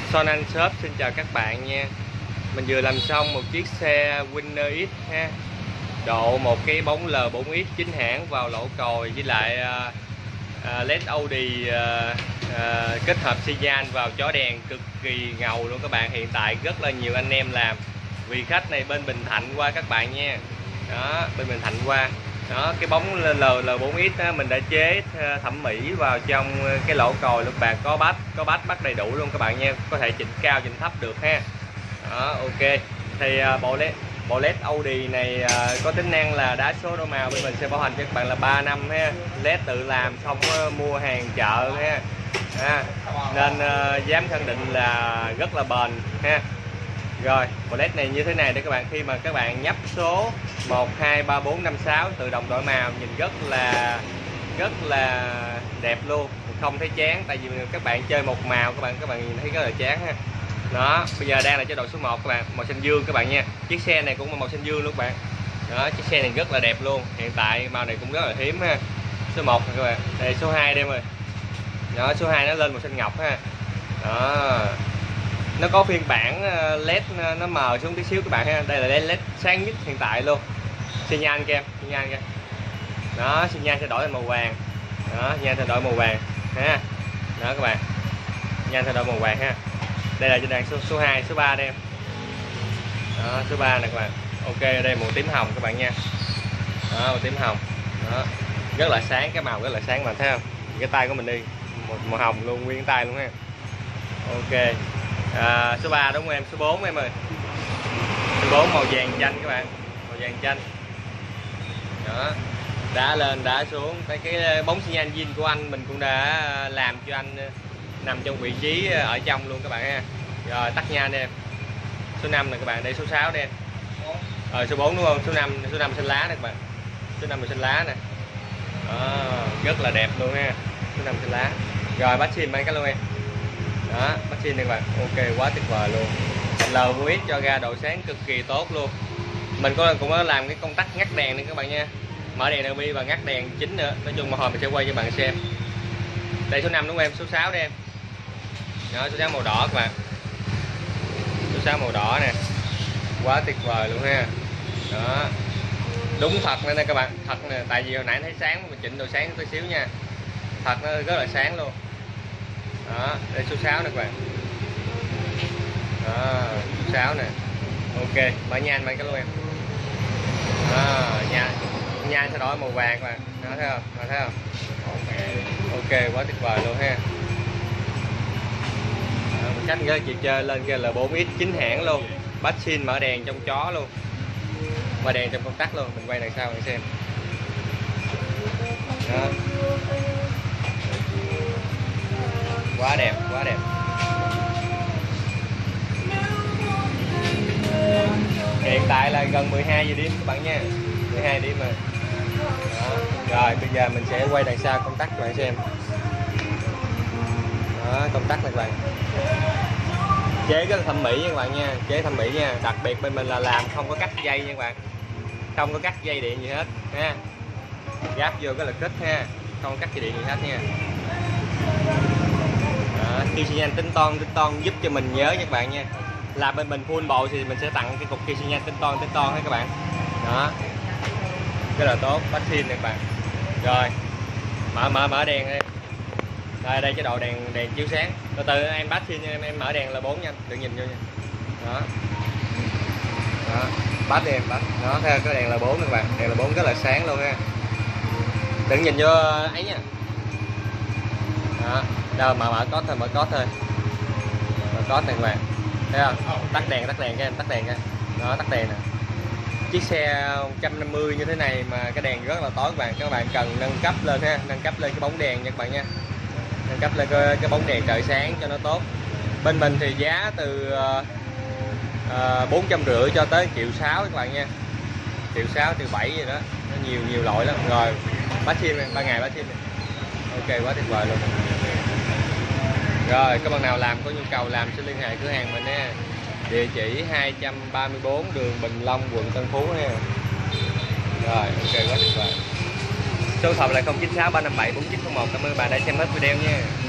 Son Anh Shop xin chào các bạn nha. Mình vừa làm xong một chiếc xe Winner X ha. Độ một cái bóng L4X chính hãng vào lỗ còi với lại LED Audi kết hợp xi nhan vào chó đèn cực kỳ ngầu luôn các bạn. Hiện tại rất là nhiều anh em làm. Vì khách này bên Bình Thạnh qua các bạn nha. Đó, bên Bình Thạnh qua. Đó, cái bóng L4X đó, mình đã chế thẩm mỹ vào trong cái lỗ còi luôn bạn, có bắt đầy đủ luôn các bạn nha, có thể chỉnh cao chỉnh thấp được ha. Đó, ok. Thì bộ LED Audi này có tính năng là đá số đổ màu, bên mình sẽ bảo hành cho các bạn là 3 năm ha. LED tự làm, không có mua hàng chợ ha. Nên dám khẳng định là rất là bền ha. Rồi, bộ LED này như thế này để các bạn, khi mà các bạn nhấp số 1 2 3 4 5 6 tự động đổi màu, nhìn rất là đẹp luôn, không thấy chán. Tại vì các bạn chơi một màu các bạn nhìn thấy rất là chán ha. Đó, bây giờ đang là chế độ số 1 các bạn, màu xanh dương các bạn nha. Chiếc xe này cũng là màu xanh dương luôn các bạn. Đó, chiếc xe này rất là đẹp luôn. Hiện tại màu này cũng rất là hiếm ha. Số 1 các bạn. Đây số 2 đây em ơi. Đó, số 2 nó lên màu xanh ngọc ha. Đó. Nó có phiên bản LED nó mờ xuống tí xíu các bạn ha. Đây là LED sáng nhất hiện tại luôn. Xi nhan cho em, xi nhan kìa. Đó, xi nhan sẽ đổi thành màu vàng. Đó, xi nhan sẽ đổi màu vàng ha. Đó các bạn. Xi nhan sẽ đổi màu vàng ha. Đây là trên đàn số 2, số 3 đây em. Đó, số 3 này các bạn. Ok, ở đây màu tím hồng các bạn nha. Đó, màu tím hồng. Đó. Rất là sáng, cái màu rất là sáng, bạn thấy không? Cái tay của mình đi màu hồng luôn, nguyên tay luôn ha. Ok. Số 3 đúng không em? Số 4 em ơi. Số 4 màu vàng chanh các bạn, màu vàng chanh. Đó, đá lên đá xuống. Cái bóng xi nhan zin của anh mình cũng đã làm cho anh nằm trong vị trí ở trong luôn các bạn ha. Rồi tắt nha anh em. Số 5 này các bạn, đây số 6 đây em. Số 4 đúng không? Số 5 xanh lá này các bạn. Số 5 xanh lá nè. Đó, rất là đẹp luôn ha. Số 5 xanh lá. Rồi bắt xin mấy cái luôn em. Đó, bắt xin này các bạn. Ok, quá tuyệt vời luôn. L4X cho ra độ sáng cực kỳ tốt luôn. Mình cũng có làm cái công tắc ngắt đèn này các bạn nha. Mở đèn RGB và ngắt đèn chính nữa. Nói chung một hồi mình sẽ quay cho bạn xem. Đây số 5 đúng không em? Số 6 đây em. Đó, số 6 màu đỏ các bạn. Số 6 màu đỏ nè. Quá tuyệt vời luôn ha. Đó. Đúng thật nữa nè các bạn, thật nè, tại vì hồi nãy thấy sáng mình chỉnh độ sáng tí xíu nha. Thật nó rất là sáng luôn. Đó, đây số 6 nè các bạn. Đó, số 6 nè. Ok, mở nhan mấy cái luôn em. Đó, nhan sẽ đổi màu vàng các bạn. Đó, thấy không? Đó, thấy không? Ok, quá tuyệt vời luôn ha. Mình cách cái chị chơi lên kia là 4X chính hãng luôn. Bắt xin mở đèn trong chó luôn. Mở đèn trong công tắc luôn. Mình quay đằng sau để xem. Đó. Quá đẹp, quá đẹp. Hiện tại là gần 12 giờ đêm các bạn nha. 12 đêm rồi. Đó. Rồi bây giờ mình sẽ quay đằng sau công tắc các bạn xem. Đó, công tắc này các bạn. Chế rất là thẩm mỹ nha các bạn nha, chế thẩm mỹ nha. Đặc biệt bên mình là làm không có cắt dây nha các bạn. Không có cắt dây điện gì hết ha. Gáp vô cái là kết ha. Không có cắt dây điện gì hết nha. Đó, khi xi nhan tính toan giúp cho mình nhớ nha các bạn nha. Là bên mình full bộ thì mình sẽ tặng cái cục kia xi nhan tính toan hết các bạn. Đó. Rất là tốt, bắt xin nè các bạn. Rồi. Mở đèn đây. Đây chế độ đèn chiếu sáng. Từ từ em bắt xin em mở đèn là 4 nha, đừng nhìn vô nha. Đó. Đó, bắt đi em bắt. Đó, theo cái đèn là 4 nè các bạn. Đèn là 4 rất là sáng luôn ha. Đừng nhìn vô ấy nha. Đó, đâu mở cốt thôi, Mở cốt này các bạn. Thấy không? Tắt đèn cho em, tắt đèn coi. Đó, tắt đèn nè. Chiếc xe 150 như thế này mà cái đèn rất là tối các bạn cần nâng cấp lên ha, nâng cấp lên cái bóng đèn nha các bạn nha. Nâng cấp lên cái bóng đèn trời sáng cho nó tốt. Bên mình thì giá từ 450 cho tới 1.600.000 các bạn nha. 1.600.000, 1.700.000 gì đó. Nó nhiều loại lắm. Rồi, bắt sim 3 ngày bắt sim. Ok, quá tuyệt vời luôn. Rồi, các bạn nào làm có nhu cầu làm xin liên hệ cửa hàng mình nha. Địa chỉ 234 đường Bình Long, quận Tân Phú nha. Rồi, ok, quá tuyệt vời. Số điện thoại là 0963574901. Cảm ơn bạn đã xem hết video nha.